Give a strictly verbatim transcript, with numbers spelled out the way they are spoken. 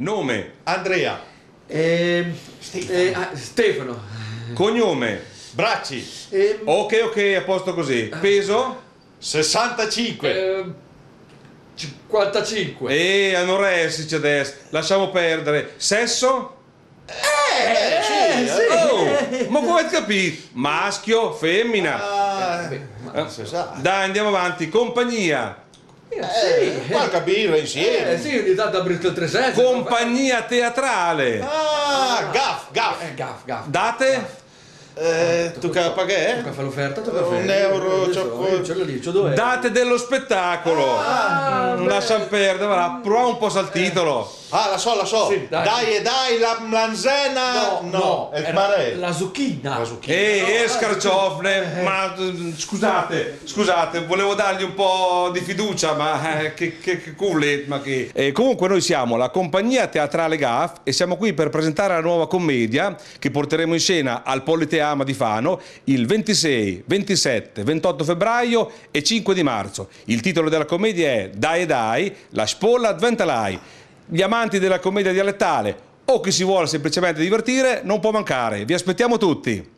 Nome. Andrea. Eh, Stefano. eh, ah, Stefano. Cognome. Bracci. Eh, Ok, ok, a posto così. Peso? sessantacinque. eh, cinquantacinque. E anoressici adesso. Lasciamo perdere. Sesso? Eh, sì. sì. Oh, ma come avete capito? Maschio, femmina. Ah, Beh, ma- non si sa. Dai, andiamo avanti. Compagnia. eh, Eh, sì. qualche birra insieme. Eh, sì, ogni tanto a Bristol trecento. Compagnia teatrale. Ah, gaff, gaff. Eh, gaff, gaff. Date? Eh, tu che paghe? Tocca fare l'offerta, tocca Un fare. euro, Io c'ho so, poi- io ce l'ho lì, c'ho due euro. Date dello spettacolo. Ah, Mm, beh. Lasciamo perdere, va. Proviamo un po' al titolo. Ah, la so, la so. Sì, dai. dai e dai, la mlanzena. No, no, è il era marè. la zucchina. La zucchina. E No, scarciofne, ma eh, scusate, scusate, volevo dargli un po' di fiducia, ma eh, che, che, che culet, ma che... Eh, comunque noi siamo la compagnia teatrale Gaff e siamo qui per presentare la nuova commedia che porteremo in scena al Politeama di Fano il ventisei, ventisette, ventotto febbraio e cinque di marzo. Il titolo della commedia è Dai e dai, la spolla adventalai. Gli amanti della commedia dialettale o chi si vuole semplicemente divertire non può mancare. Vi aspettiamo tutti.